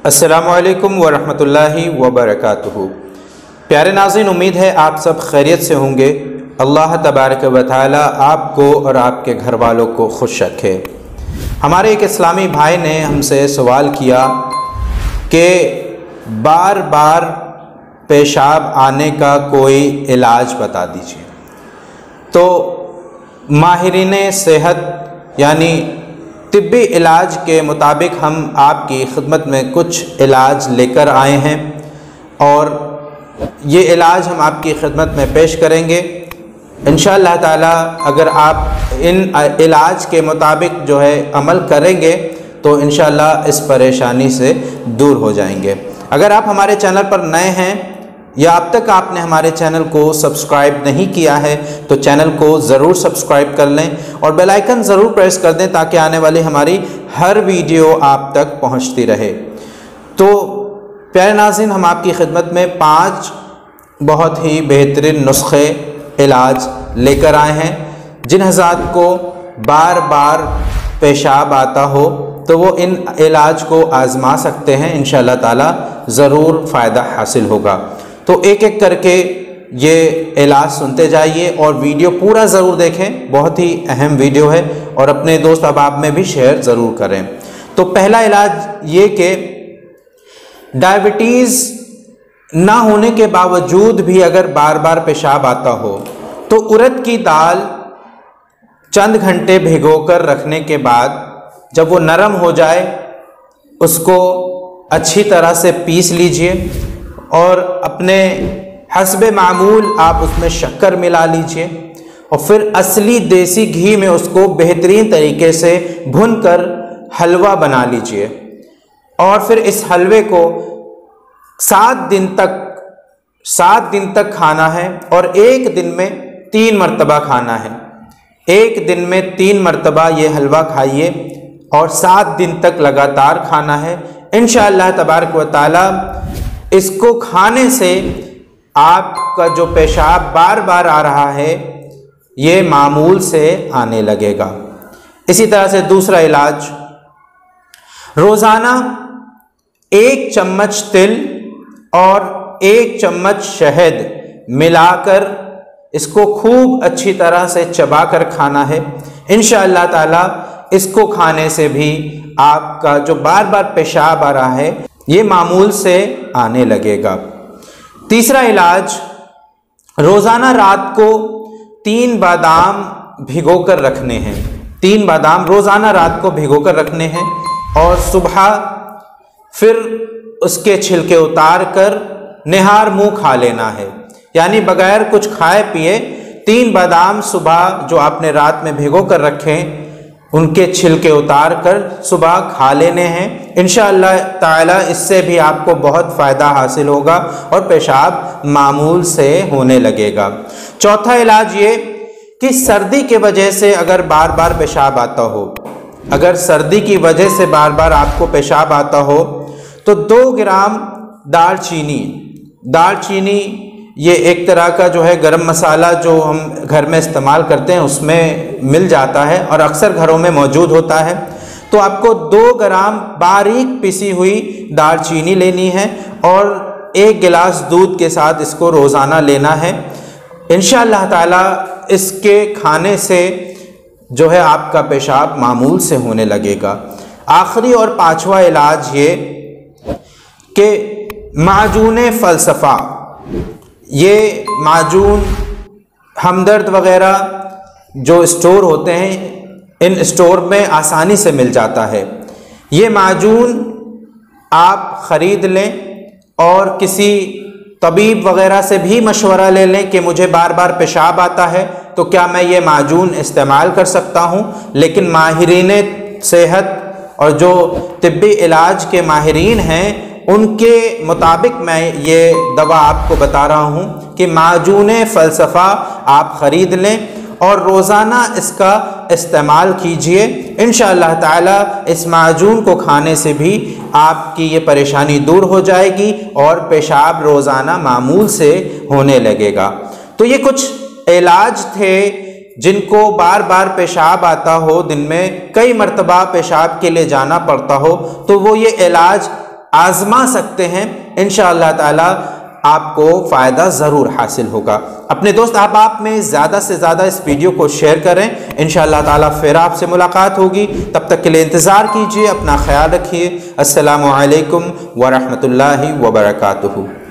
अस्सलामुअलैकुम वरहमतुल्लाहि वबरकातुहू। प्यारे नाज़रीन, उम्मीद है आप सब खैरियत से होंगे। अल्लाह तबारक व तआला आपको और आपके घर वालों को खुश रखे। हमारे एक इस्लामी भाई ने हमसे सवाल किया कि बार बार पेशाब आने का कोई इलाज बता दीजिए। तो माहिरीन सेहत यानी तिब्बी इलाज के मुताबिक हम आपकी खिदमत में कुछ इलाज लेकर आए हैं और ये इलाज हम आपकी खिदमत में पेश करेंगे इंशाअल्लाह ताला। अगर आप इन इलाज के मुताबिक जो है अमल करेंगे तो इंशाअल्लाह इस परेशानी से दूर हो जाएंगे। अगर आप हमारे चैनल पर नए हैं या अब तक आपने हमारे चैनल को सब्सक्राइब नहीं किया है तो चैनल को ज़रूर सब्सक्राइब कर लें और बेल आइकन ज़रूर प्रेस कर दें ताकि आने वाली हमारी हर वीडियो आप तक पहुंचती रहे। तो प्यारे नाज़रीन, हम आपकी खिदमत में 5 बहुत ही बेहतरीन नुस्खे इलाज लेकर आए हैं। जिन हज़रात को बार बार पेशाब आता हो तो वो इन इलाज को आज़मा सकते हैं। इंशाअल्लाह ताला ज़रूर फ़ायदा हासिल होगा। तो एक एक करके ये इलाज सुनते जाइए और वीडियो पूरा ज़रूर देखें, बहुत ही अहम वीडियो है और अपने दोस्त अहबाब में भी शेयर ज़रूर करें। तो पहला इलाज ये कि डायबिटीज़ ना होने के बावजूद भी अगर बार बार पेशाब आता हो तो उड़द की दाल चंद घंटे भिगोकर रखने के बाद जब वो नरम हो जाए उसको अच्छी तरह से पीस लीजिए और अपने हस्बे मामूल आप उसमें शक्कर मिला लीजिए और फिर असली देसी घी में उसको बेहतरीन तरीके से भूनकर हलवा बना लीजिए और फिर इस हलवे को 7 दिन तक खाना है और एक दिन में 3 मरतबा खाना है। एक दिन में 3 मरतबा ये हलवा खाइए और 7 दिन तक लगातार खाना है। इंशाअल्लाह तबारक व तआला इसको खाने से आपका जो पेशाब बार बार आ रहा है ये मामूल से आने लगेगा। इसी तरह से दूसरा इलाज, रोज़ाना 1 चम्मच तिल और 1 चम्मच शहद मिलाकर इसको खूब अच्छी तरह से चबाकर खाना है। इंशाअल्लाह ताला इसको खाने से भी आपका जो बार बार पेशाब आ रहा है ये मामूल से आने लगेगा। तीसरा इलाज, रोज़ाना रात को 3 बादाम भिगोकर रखने हैं। 3 बादाम रोज़ाना रात को भिगोकर रखने हैं और सुबह फिर उसके छिलके उतार कर निहार मुंह खा लेना है। यानी बगैर कुछ खाए पिए 3 बादाम सुबह जो आपने रात में भिगो कर रखें उनके छिलके उतार कर सुबह खा लेने हैं। इंशाअल्लाह ताला इससे भी आपको बहुत फ़ायदा हासिल होगा और पेशाब मामूल से होने लगेगा। चौथा इलाज ये कि सर्दी के वजह से अगर बार बार पेशाब आता हो, अगर सर्दी की वजह से बार बार आपको पेशाब आता हो तो 2 ग्राम दालचीनी ये एक तरह का जो है गरम मसाला जो हम घर में इस्तेमाल करते हैं उसमें मिल जाता है और अक्सर घरों में मौजूद होता है। तो आपको 2 ग्राम बारीक पिसी हुई दालचीनी लेनी है और 1 गिलास दूध के साथ इसको रोज़ाना लेना है। इंशाअल्लाह ताला इसके खाने से जो है आपका पेशाब मामूल से होने लगेगा। आखिरी और 5वां इलाज ये कि माजून फ़लसफ़ा, ये माजून हमदर्द वग़ैरह जो स्टोर होते हैं इन स्टोर में आसानी से मिल जाता है। ये माजून आप ख़रीद लें और किसी तबीब वग़ैरह से भी मशवरा ले लें कि मुझे बार बार पेशाब आता है तो क्या मैं ये माजून इस्तेमाल कर सकता हूँ। लेकिन माहिरीन सेहत और जो तिब्बी इलाज के माहिरीन हैं उनके मुताबिक मैं ये दवा आपको बता रहा हूँ कि माजून फ़लसफ़ा आप ख़रीद लें और रोज़ाना इसका इस्तेमाल कीजिए। इंशाअल्लाह ताला इस माजून को खाने से भी आपकी ये परेशानी दूर हो जाएगी और पेशाब रोज़ाना मामूल से होने लगेगा। तो ये कुछ इलाज थे जिनको बार बार पेशाब आता हो, दिन में कई मरतबा पेशाब के लिए जाना पड़ता हो, तो वो ये इलाज आजमा सकते हैं। इंशाअल्लाह ताला आपको फ़ायदा ज़रूर हासिल होगा। अपने दोस्त अहबाब में ज़्यादा से ज़्यादा इस वीडियो को शेयर करें। इंशाअल्लाह ताला फिर आपसे मुलाकात होगी, तब तक के लिए इंतज़ार कीजिए। अपना ख्याल रखिए। अस्सलामु अलैकुम व रहमतुल्लाहि व बरकातुहू।